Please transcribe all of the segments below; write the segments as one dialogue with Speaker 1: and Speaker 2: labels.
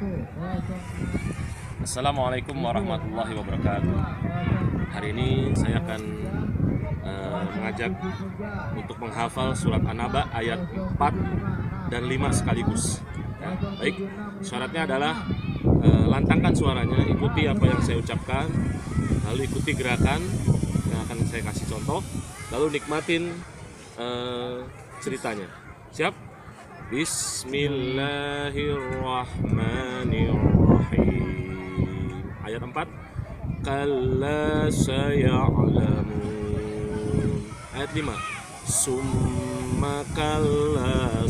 Speaker 1: Assalamualaikum warahmatullahi wabarakatuh. Hari ini saya akan mengajak untuk menghafal surat An-Naba ayat 4 dan 5 sekaligus. Ya, baik, syaratnya adalah lantangkan suaranya, ikuti apa yang saya ucapkan, lalu ikuti gerakan yang akan saya kasih contoh, lalu nikmatin ceritanya. Siap? Bismillahirrahmanirrahim. Ayat 4. Kalla saya'lamun. Ayat 5. Summa kalla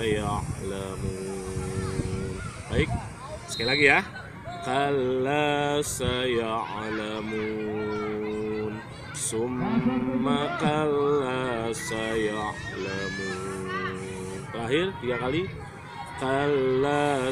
Speaker 1: saya'lamun. Baik, sekali lagi ya. Kalla saya'lamun. Summa kalla saya'lamun. Terakhir 3 kali. Kalla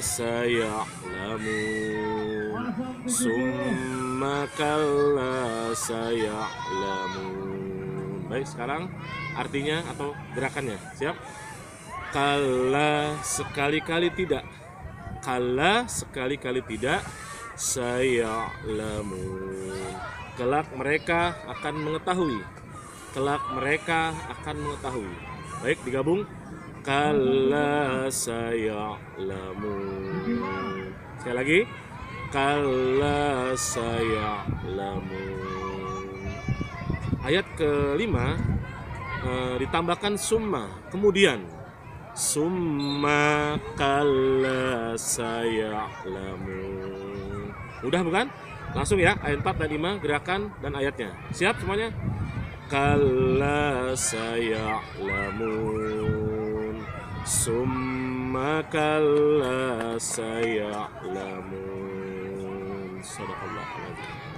Speaker 1: saya'lamun. Summa kalla saya'lamun. Baik, sekarang artinya atau gerakannya. Siap? Kalla sekali-kali tidak. Kalla sekali-kali tidak. Saya'lamun. Kelak mereka akan mengetahui. Kelak mereka akan mengetahui. Baik, digabung. Kalla saya'lamun. Sekali lagi. Kalla saya'lamun. Ayat kelima ditambahkan summa, kemudian. Summa kalla saya'lamun. Mudah bukan? Langsung ya, ayat 4 dan 5 gerakan dan ayatnya. Siap semuanya? Kalla saya'lamun. Summa kalla saya'lamun. Shadaqallahu alazim.